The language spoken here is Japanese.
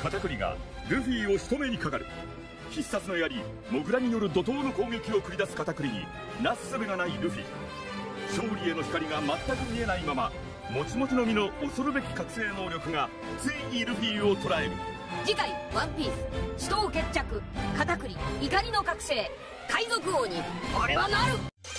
カタクリがルフィを仕留めにかかる。必殺の槍モグラによる怒涛の攻撃を繰り出すカタクリになすすべがないルフィ。勝利への光が全く見えないまま、もちもちの実の恐るべき覚醒能力がついにルフィを捉える。 次回「ワンピース死闘決着カタクリ怒りの覚醒海賊王に俺はなる。